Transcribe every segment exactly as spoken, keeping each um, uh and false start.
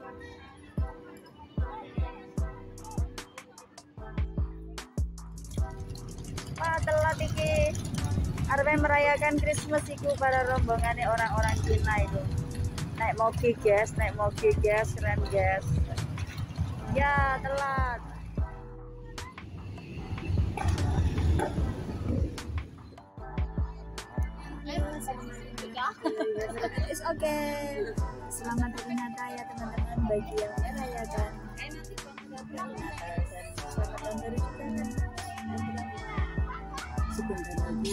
Wah, telat iki. Arep merayakan Christmas iku para rombongannya orang-orang Cina itu. Naik mobil guys, naik mobil guys, keren guys. Ya, telat. It's okay. Selamat hari Natal ya teman-teman bagi yang merayakan Natal dan selamat tahun baru juga kan. Sebentar lagi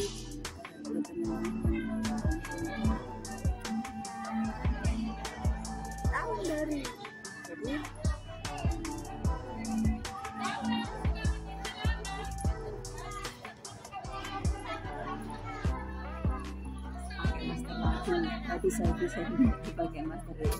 tahun baru. Jadi nggak bisa bisa dipakai masker ya.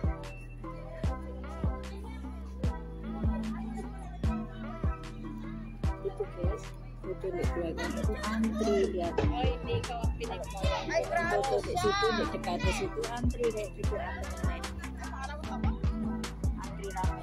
Itu guys, foto di belakang itu antri lihat. Oh ini kalau pilih foto di situ di dekat di situ antri kayak gitu antri antri ramai.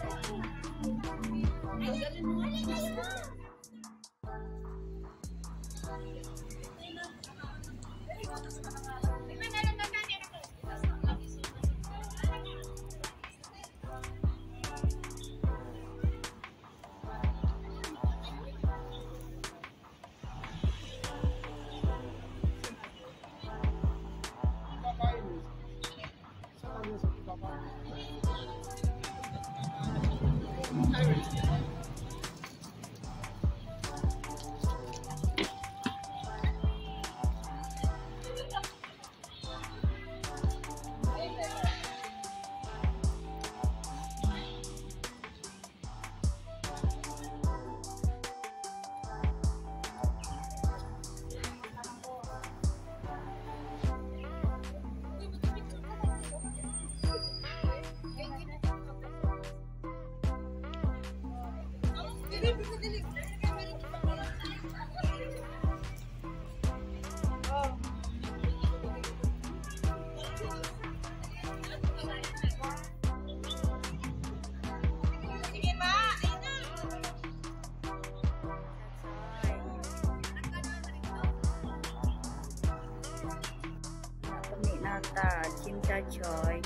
Natal, cinta coy.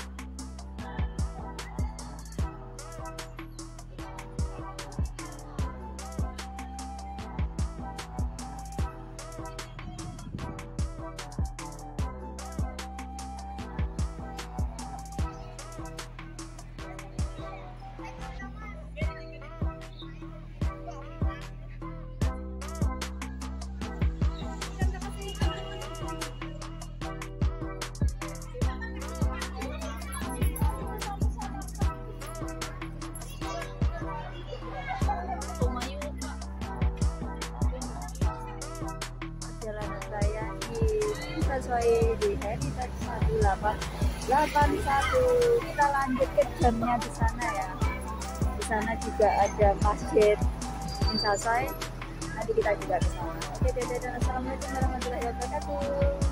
Sesuai di Heritage satu delapan delapan satu. Kita lanjut ke jamnya di sana ya. Di sana juga ada masjid Insasai. Nanti kita juga ke sana. Oke, dadah dan assalamualaikum warahmatullahi wabarakatuh.